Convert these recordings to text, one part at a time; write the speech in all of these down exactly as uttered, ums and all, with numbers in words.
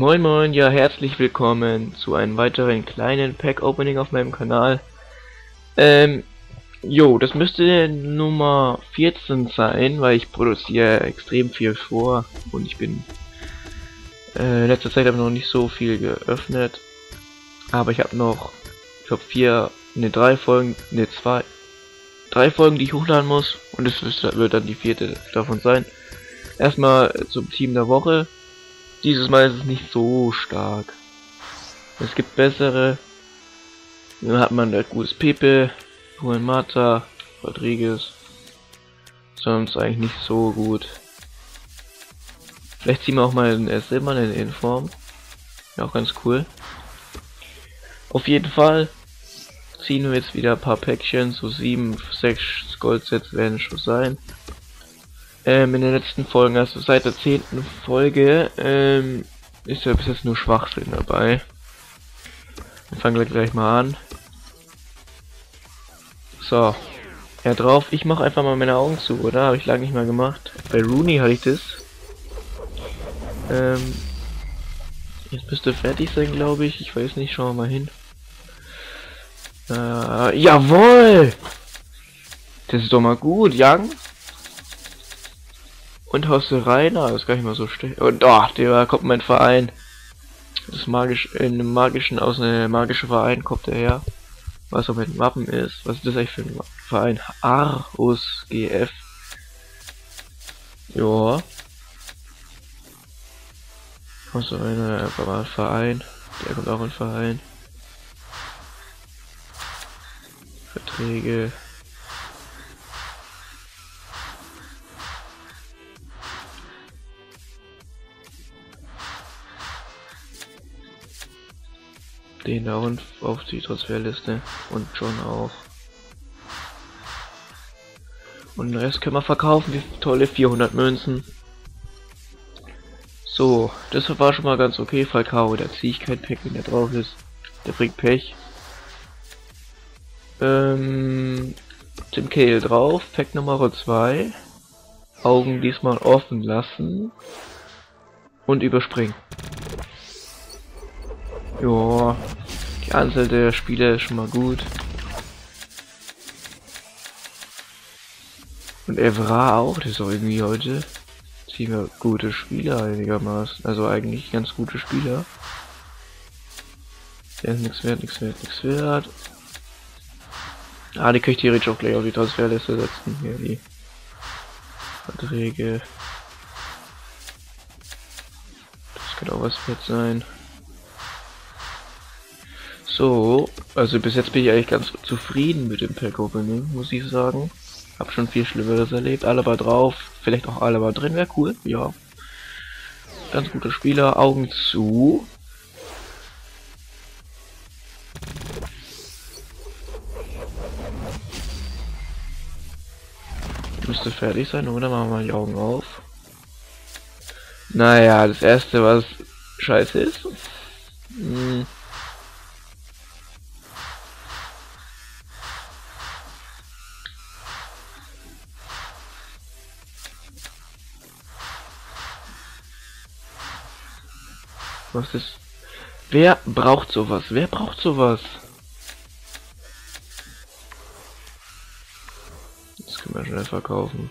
Moin moin, ja herzlich willkommen zu einem weiteren kleinen Pack-Opening auf meinem Kanal. Ähm, jo, das müsste Nummer vierzehn sein, weil ich produziere extrem viel vor und ich bin äh, letzter Zeit aber noch nicht so viel geöffnet. Aber ich habe noch, ich glaube vier, ne drei Folgen, ne zwei, drei Folgen, die ich hochladen muss und es wird dann die vierte davon sein. Erstmal zum Team der Woche. Dieses Mal ist es nicht so stark. Es gibt bessere. Dann hat man halt gutes Pepe, Juan Mata, Rodriguez. Sonst eigentlich nicht so gut. Vielleicht ziehen wir auch mal den Silber in Inform. Ja, auch ganz cool. Auf jeden Fall ziehen wir jetzt wieder ein paar Päckchen. So sieben, sechs Goldsets werden schon sein. Ähm, in den letzten Folgen, also seit der zehnten Folge, ähm, ist ja bis jetzt nur Schwachsinn dabei. Dann fangen wir gleich mal an. So, ja drauf. Ich mache einfach mal meine Augen zu, oder? Habe ich lange nicht mal gemacht. Bei Rooney hatte ich das. Ähm, jetzt müsste fertig sein, glaube ich. Ich weiß nicht, schauen wir mal hin. Äh, jawohl! Das ist doch mal gut, Young. Und Hausse Rainer, das ist gar nicht mal so schlecht. Und oh, der kommt mein Verein. Das magisch, in einem magischen, aus einem magischen Verein kommt er her. Was auch mit dem Wappen ist. Was ist das eigentlich für ein Verein? Arus G F. Joa. Hausse Rainer, einfach mal ein Verein. Der kommt auch in Verein. Verträge. Den da und auf die Transferliste und John auch. Und den Rest können wir verkaufen, die tolle vierhundert Münzen. So, das war schon mal ganz okay. Falcao, da ziehe ich kein Pack, wenn der drauf ist. Der bringt Pech. Ähm, Tim Cahill drauf, Pack Nummer zwei. Augen diesmal offen lassen. Und überspringen. Joa, die Anzahl der Spieler ist schon mal gut. Und Evra auch, das ist auch irgendwie heute ziemlich gute Spieler einigermaßen. Also eigentlich ganz gute Spieler. Der ist nichts wert, nichts wert, nichts wert. Ah, die kann ich theoretisch auch gleich auf die Transferliste setzen. Hier die Verträge. Das kann auch was wert sein. So, also bis jetzt bin ich eigentlich ganz zufrieden mit dem Pack Opening, muss ich sagen. Hab schon viel Schlimmeres erlebt. Alaba drauf, vielleicht auch Alaba drin, wäre cool, ja. Ganz guter Spieler, Augen zu. Müsste fertig sein, oder? Machen wir mal die Augen auf. Naja, das erste, was scheiße ist. Hm. Was ist? Wer braucht sowas? Wer braucht sowas? Das können wir schnell verkaufen.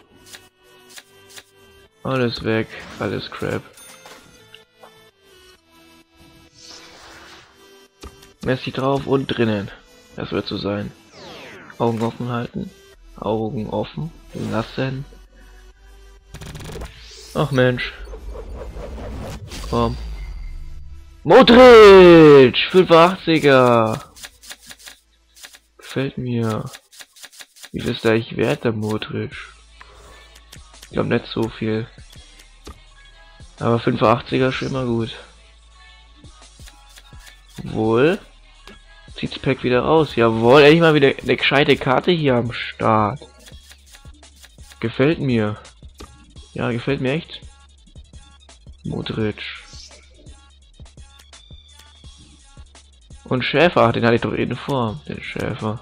Alles weg, alles Crap. Messi drauf und drinnen. Das wird so sein. Augen offen halten. Augen offen lassen. Ach Mensch. Komm. Modric! fünfundachtziger! Gefällt mir. Wie viel ist da eigentlich wert, der Modric? Ich glaube nicht so viel. Aber fünfundachtziger ist schon immer gut. Wohl. Zieht's Pack wieder raus. Jawohl, endlich mal wieder eine gescheite Karte hier am Start. Gefällt mir. Ja, gefällt mir echt. Modric. Und Schäfer, den hatte ich doch in Form, den Schäfer.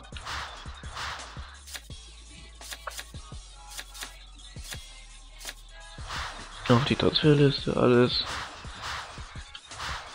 Auf die Transferliste, alles.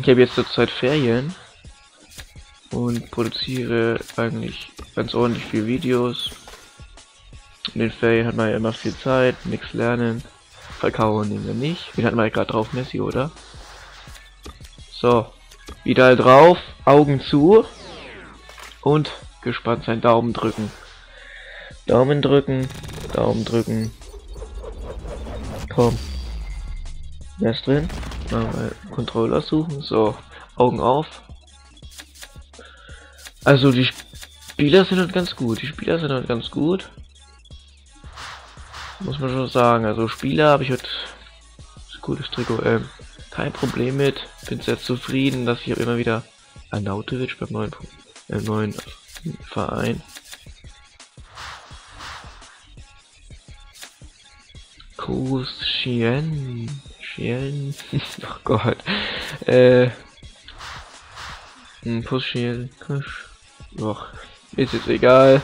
Ich habe jetzt zurzeit Ferien und produziere eigentlich ganz ordentlich viel Videos. In den Ferien hat man ja immer viel Zeit, nichts lernen. Verkaufen nehmen wir nicht. Den hatten wir ja gerade drauf, Messi, oder? So, wieder drauf, Augen zu und gespannt sein, Daumen drücken. Daumen drücken, Daumen drücken. Komm. Wer ist drin? Mal Controller suchen. So, Augen auf. Also die Spieler sind halt ganz gut. Die Spieler sind halt ganz gut. Muss man schon sagen. Also Spieler habe ich heute ein gutes Trikot. Ähm, kein Problem mit. Bin sehr zufrieden, dass ich auch immer wieder Arnautovic beim neuen, äh, neuen Verein. Kusien. Schien. Oh Gott. Äh. Pushien. Doch. Ist jetzt egal.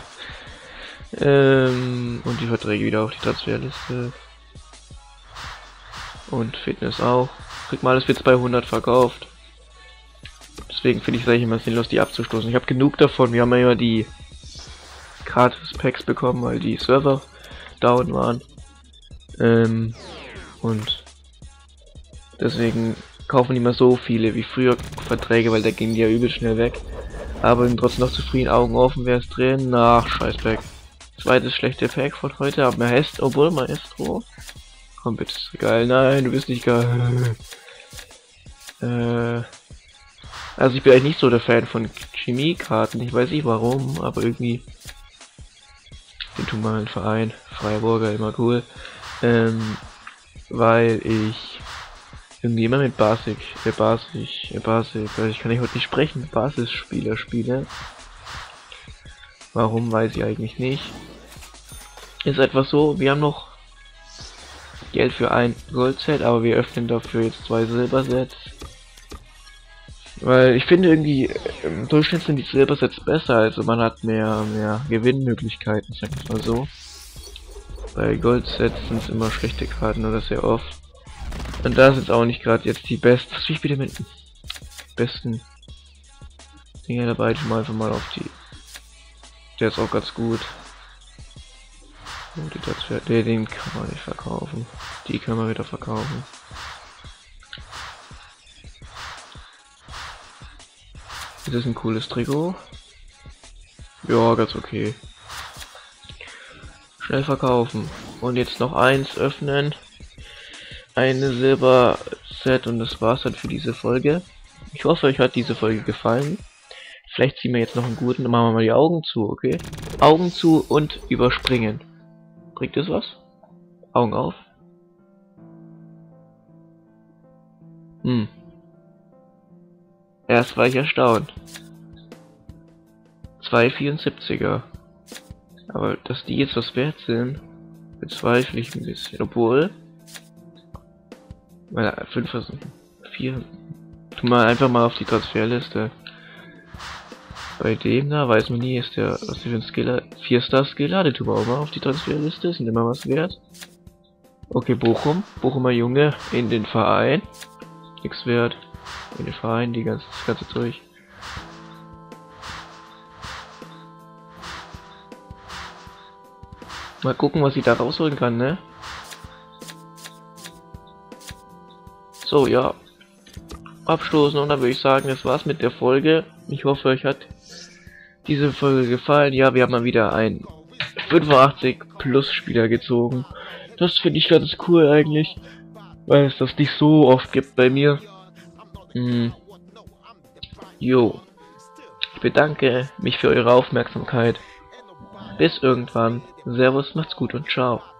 Ähm, und die Verträge wieder auf die Transferliste. Und Fitness auch. Krieg mal alles für zweihundert verkauft. Deswegen finde ich es eigentlich immer sinnlos, die abzustoßen. Ich habe genug davon. Wir haben ja immer die gratis Packs bekommen, weil die Server down waren. Ähm, und deswegen kaufen die mal so viele wie früher Verträge, weil da gingen die ja übel schnell weg. Aber bin trotzdem noch zufrieden, Augen offen, wer ist drin? Ach, scheiß Pack. Zweites schlechte Pack von heute, aber Maestro, obwohl Maestro. Komm bitte, ist geil. Nein, du bist nicht geil. äh, also ich bin eigentlich nicht so der Fan von Chemiekarten, ich weiß nicht warum, aber irgendwie den tun wir einen Verein, Freiburger, immer cool. Ähm, weil ich irgendwie immer mit Basic, äh Basic, äh Basic, also ich kann nicht heute nicht sprechen, Basisspieler spiele. Warum, weiß ich eigentlich nicht. Ist etwas so, wir haben noch Geld für ein Goldset, aber wir öffnen dafür jetzt zwei Silbersets. Weil ich finde irgendwie, im Durchschnitt sind die Silbersets besser, also man hat mehr, mehr Gewinnmöglichkeiten, sag ich mal so. Bei Goldsets sind es immer schlechte Karten oder sehr oft. Und da sind auch nicht gerade jetzt die besten. Was will ich bitte mit besten Dinger dabei? Ich mal einfach mal auf die. Der ist auch ganz gut. Und die Transfer, den, den kann man nicht verkaufen. Die kann man wieder verkaufen. Das ist ein cooles Trikot. Ja, ganz okay. Schnell verkaufen. Und jetzt noch eins öffnen. Eine Silber-Set und das war's dann für diese Folge. Ich hoffe, euch hat diese Folge gefallen. Vielleicht ziehen wir jetzt noch einen guten. Dann machen wir mal die Augen zu, okay? Augen zu und überspringen. Bringt das was? Augen auf. Hm. Erst war ich erstaunt. zwei vierundsiebziger. Aber dass die jetzt was wert sind, bezweifle ich ein bisschen. Obwohl. Weil fünf, vier. Tu mal einfach mal auf die Transferliste. Bei dem da weiß man nie, ist der, was der für ein Skiller, vier Star Skiller, den tun wir auch mal auf die Transferliste, sind immer was wert. Okay, Bochum, Bochumer Junge in den Verein. Nix wert. In den Verein, die ganze, das ganze durch. Mal gucken, was ich da rausholen kann, ne? So, ja. Abstoßen und dann würde ich sagen, das war's mit der Folge. Ich hoffe, euch hat diese Folge gefallen. Ja, wir haben mal wieder einen fünfundachtzig Plus Spieler gezogen. Das finde ich ganz cool eigentlich, weil es das nicht so oft gibt bei mir. Hm. Jo. Ich bedanke mich für eure Aufmerksamkeit. Bis irgendwann. Servus, macht's gut und ciao.